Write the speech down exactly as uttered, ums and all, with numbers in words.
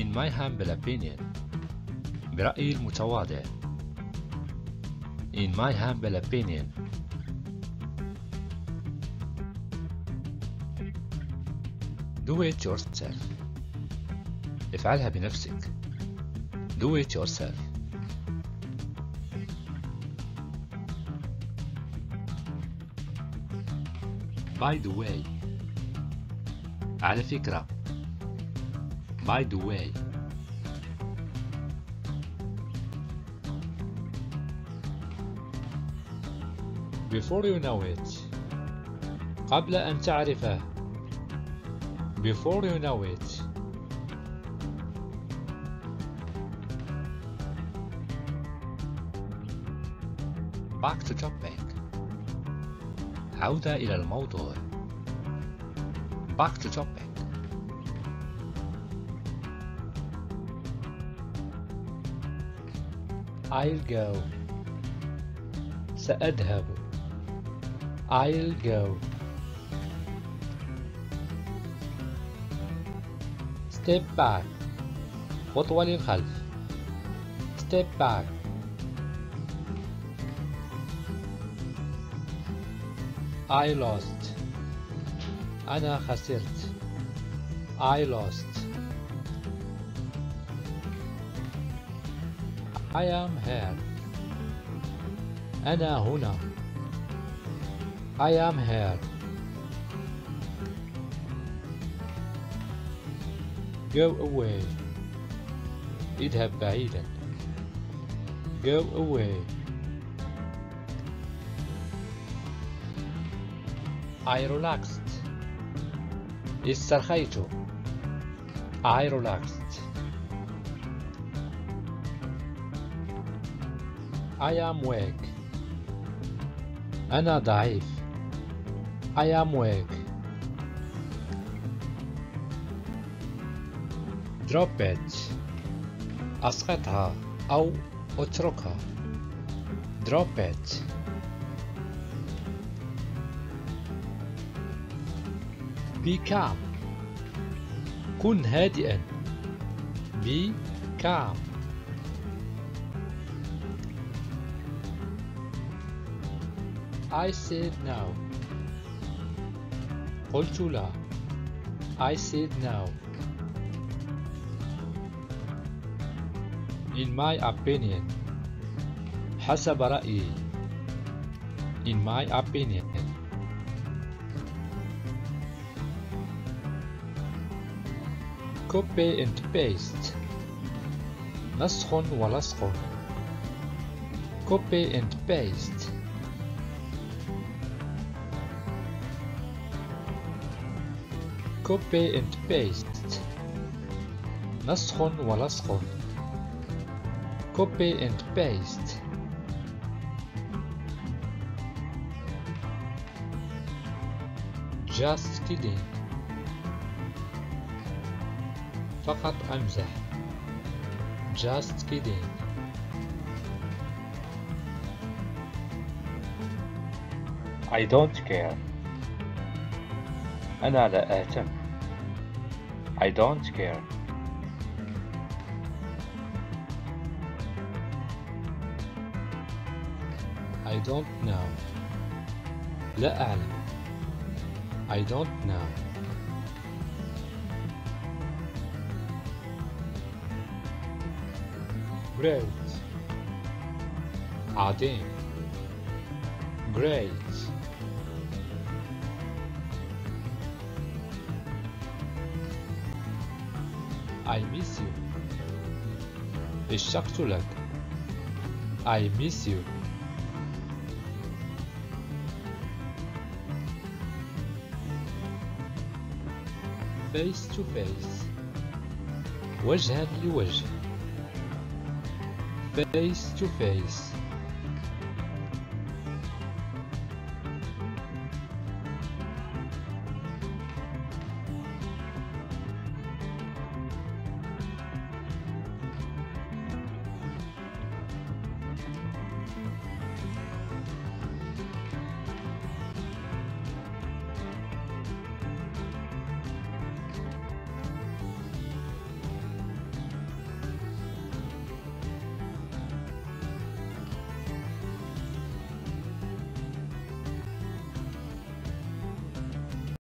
In my humble opinion. برأيي المتواضع. In my humble opinion. Do it yourself. افعلها بنفسك. Do it yourself. By the way. على فكرة. By the way. Before you know it. قبل أن تعرفه. Before you know it. Back to topic. عودة إلى الموضوع. Back to topic. I'll go. سأذهب. I'll go. Step back. خطوة للخلف. Step back. I lost. أنا خسرت. I lost. I am here. أنا هنا. I am here. Go away. اذهب بعيدا. Go away. I relaxed. استرخيت. I relaxed. I am weak. أنا ضعيف. I am weak. Drop it. أسقطها أو اتركها. Drop it. Be calm. كن هادئا. Be calm. I said no. قلت لا. I said no. In my opinion. حسب رأيي. In my opinion. Copy and paste. نسخ ولصق. Copy and paste. Copy and paste. نسخ ولصق. Copy and paste. Just kidding. فقط أمزح. Just kidding. I don't care. أنا لا أهتم. I don't care. I don't know. لا أعلم. I don't know. Great. عظيم. Great. I miss you. اشتقت لك. I miss you. Face to face. وجها لوجه. Face to face.